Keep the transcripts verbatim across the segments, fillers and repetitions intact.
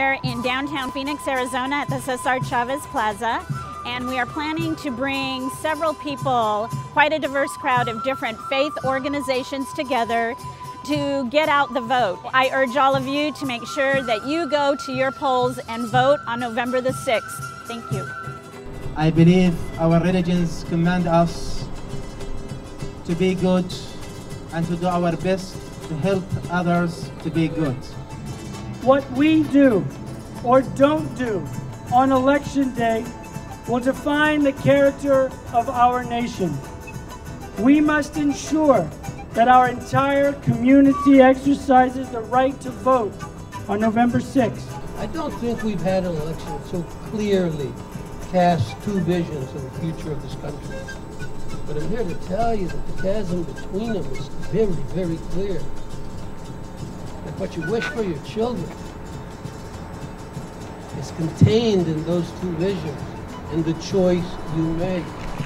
here in downtown Phoenix, Arizona at the Cesar Chavez Plaza, and we are planning to bring several people, quite a diverse crowd of different faith organizations together to get out the vote. I urge all of you to make sure that you go to your polls and vote on November the sixth. Thank you. I believe our religions command us to be good and to do our best to help others to be good. What we do or don't do on election day will define the character of our nation. We must ensure that our entire community exercises the right to vote on November sixth. I don't think we've had an election that so clearly casts two visions of the future of this country. But I'm here to tell you that the chasm between them is very, very clear. And what you wish for your children is contained in those two visions, in the choice you make.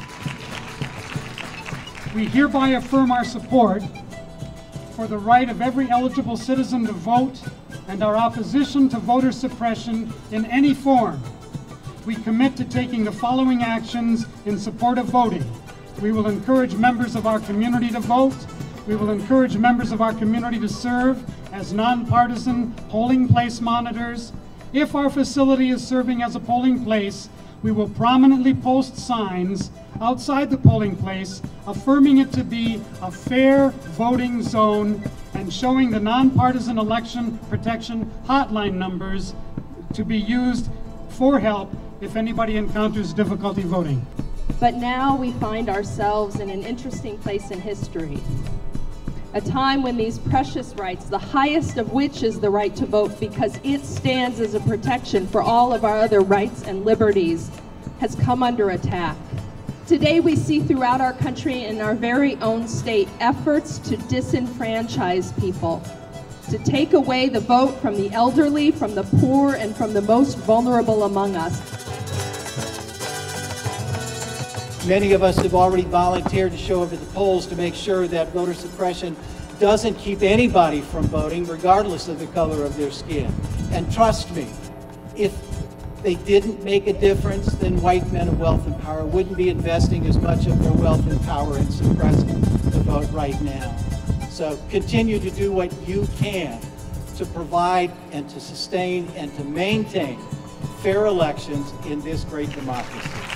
We hereby affirm our support for the right of every eligible citizen to vote and our opposition to voter suppression in any form. We commit to taking the following actions in support of voting. We will encourage members of our community to vote. We will encourage members of our community to serve as nonpartisan polling place monitors. If our facility is serving as a polling place, we will prominently post signs outside the polling place affirming it to be a fair voting zone and showing the nonpartisan election protection hotline numbers to be used for help if anybody encounters difficulty voting. But now we find ourselves in an interesting place in history. A time when these precious rights, the highest of which is the right to vote because it stands as a protection for all of our other rights and liberties, has come under attack. Today we see throughout our country and our very own state efforts to disenfranchise people, to take away the vote from the elderly, from the poor, and from the most vulnerable among us. Many of us have already volunteered to show up at the polls to make sure that voter suppression doesn't keep anybody from voting, regardless of the color of their skin. And trust me, if they didn't make a difference, then white men of wealth and power wouldn't be investing as much of their wealth and power in suppressing the vote right now. So continue to do what you can to provide and to sustain and to maintain fair elections in this great democracy.